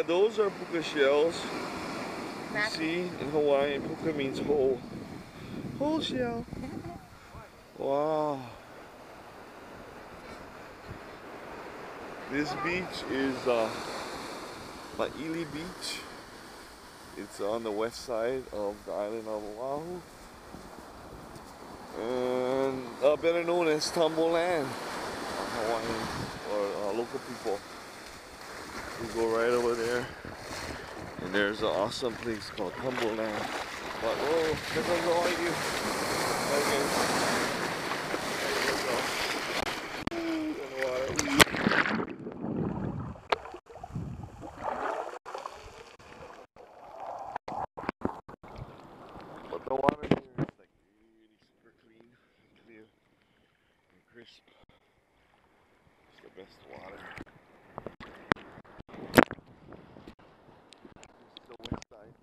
Yeah, those are puka shells. You Mackerel. see, in Hawaiian, puka means whole. Whole shell. Wow. This beach is Maili Beach. It's on the west side of the island of Oahu. And better known as Tumble Land. Hawaiian or local people. We go right over there. And there's an awesome place called Tumble Land. But whoa, there goes all of you. Okay. But the water here is like really super clean, clear, and crisp. It's the best water. This is the west side.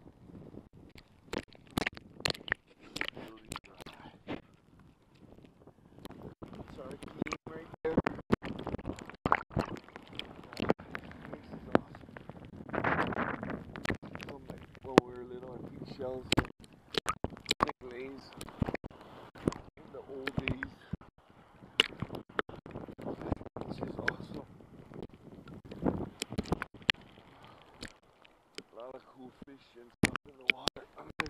Really dry. Sorry, clean right there. This is awesome. From like when we were little and pink shells, pink lays in the old days. This is awesome. A lot of cool fish and stuff in the water.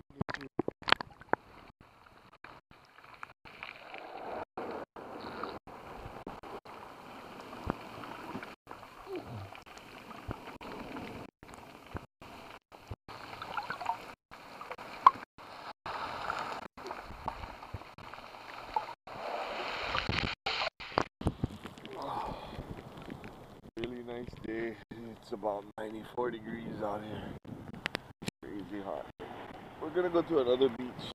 Oh, really nice day. It's about 94 degrees out here. Crazy hot. We're gonna go to another beach.